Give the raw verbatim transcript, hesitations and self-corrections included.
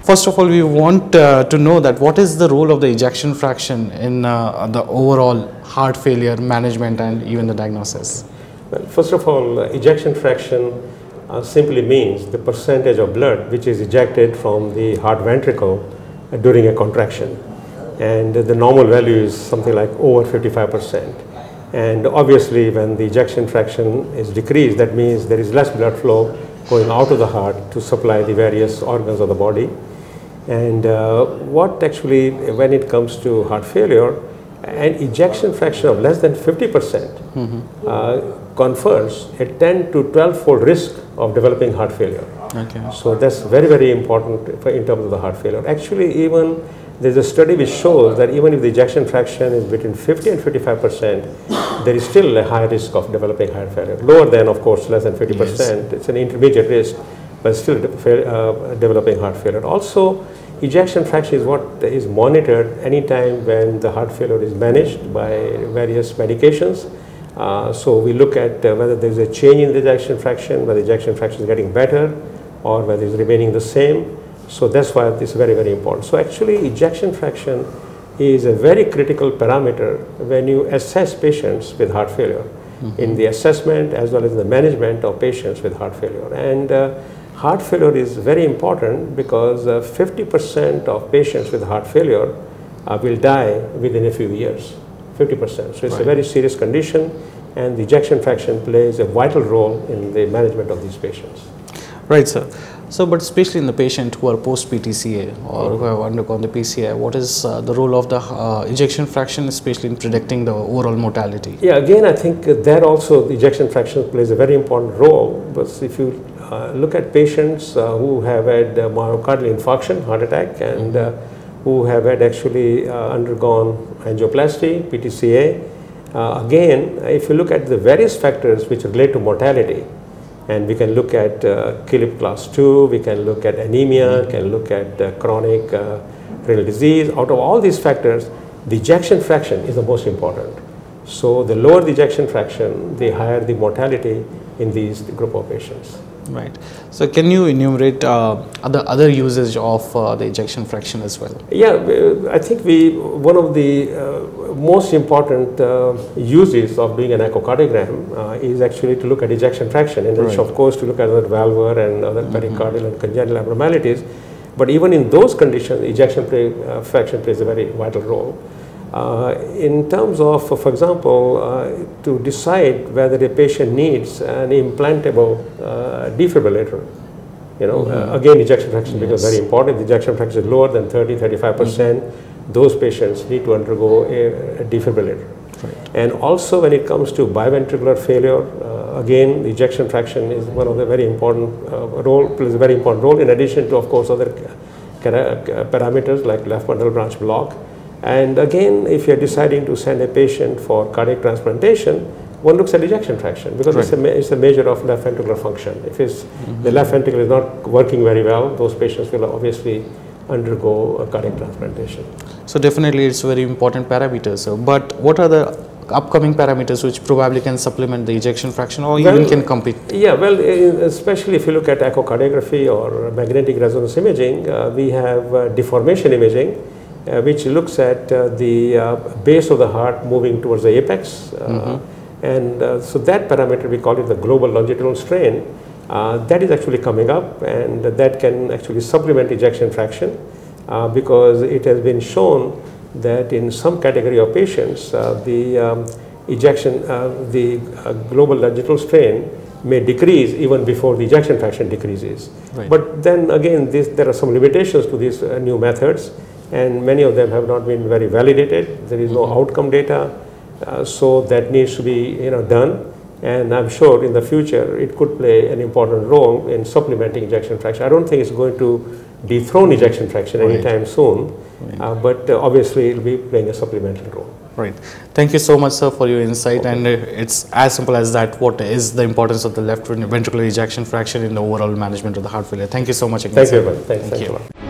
first of all, we want uh, to know that what is the role of the ejection fraction in uh, the overall heart failure management and even the diagnosis? Well, first of all, uh, ejection fraction uh, simply means the percentage of blood which is ejected from the heart ventricle uh, during a contraction. And uh, the normal value is something like over fifty-five percent. And obviously, when the ejection fraction is decreased, that means there is less blood flow going out of the heart to supply the various organs of the body. And uh, what actually, when it comes to heart failure, an ejection fraction of less than fifty percent mm-hmm. uh, confers a ten to twelve fold risk of developing heart failure. Okay. So that's very, very important for in terms of the heart failure. Actually, even there's a study which shows that even if the ejection fraction is between fifty and fifty-five percent, there is still a high risk of developing heart failure. Lower than, of course, less than fifty percent. Yes. It's an intermediate risk, but still de uh, developing heart failure. Also, ejection fraction is what is monitored anytime when the heart failure is managed by various medications. Uh, so we look at uh, whether there is a change in the ejection fraction, whether the ejection fraction is getting better, or whether it's remaining the same. So that's why this is very, very important. So actually, ejection fraction is a very critical parameter when you assess patients with heart failure, mm-hmm. in the assessment as well as the management of patients with heart failure. And uh, heart failure is very important because fifty percent uh, of patients with heart failure uh, will die within a few years, fifty percent. So it's right. a very serious condition, and the ejection fraction plays a vital role in the management of these patients. Right, sir. So, but especially in the patient who are post-P T C A or who have undergone the P C I, what is uh, the role of the uh, ejection fraction, especially in predicting the overall mortality? Yeah, again, I think uh, there also the ejection fraction plays a very important role. But if you uh, look at patients uh, who have had uh, myocardial infarction, heart attack, and uh, who have had actually uh, undergone angioplasty, P T C A, uh, again, if you look at the various factors which relate to mortality, and we can look at uh, Killip class two, we can look at anemia, mm-hmm. can look at uh, chronic uh, renal disease. Out of all these factors, the ejection fraction is the most important. So the lower the ejection fraction, the higher the mortality in these group of patients. Right. So can you enumerate uh, other other usage of uh, the ejection fraction as well? Yeah, I think we one of the uh, most important uh, uses of doing an echocardiogram uh, is actually to look at ejection fraction, and right. of course to look at other valvular and other mm-hmm. pericardial and congenital abnormalities. But even in those conditions, ejection play, uh, fraction plays a very vital role. Uh, in terms of, uh, for example, uh, to decide whether a patient needs an implantable uh, defibrillator, you know, mm-hmm. uh, again, ejection fraction yes. becomes very important. The ejection fraction is lower than thirty, thirty-five percent. Mm-hmm. Those patients need to undergo a, a defibrillator. Right. And also when it comes to biventricular failure, uh, again, the ejection fraction is one of the very important uh, role, plays a very important role, in addition to, of course, other parameters like left bundle branch block. And again, if you're deciding to send a patient for cardiac transplantation, one looks at ejection fraction because right. it's, a it's a measure of left ventricular function. If it's, mm-hmm. the left ventricle is not working very well, those patients will obviously undergo a cardiac transplantation. So definitely it's very important parameters. So, but what are the upcoming parameters which probably can supplement the ejection fraction or well, even can compete? Yeah, well, especially if you look at echocardiography or magnetic resonance imaging, uh, we have uh, deformation imaging, Uh, which looks at uh, the uh, base of the heart moving towards the apex. Uh, mm-hmm. And uh, so that parameter, we call it the global longitudinal strain, uh, that is actually coming up, and that can actually supplement ejection fraction uh, because it has been shown that in some category of patients, uh, the um, ejection, uh, the uh, global longitudinal strain may decrease even before the ejection fraction decreases. Right. But then again, this, there are some limitations to these uh, new methods, and many of them have not been very validated. There is no mm-hmm. outcome data, uh, so that needs to be you know done. And I'm sure in the future it could play an important role in supplementing ejection fraction. I don't think it's going to dethrone ejection fraction right. anytime soon, right. uh, but uh, obviously it will be playing a supplemental role. Right. Thank you so much, sir, for your insight. Okay. And uh, it's as simple as that. What is the importance of the left ventricular ejection fraction in the overall management of the heart failure? Thank you so much again. Thank you, everyone. Thanks, Thank thanks you. a lot.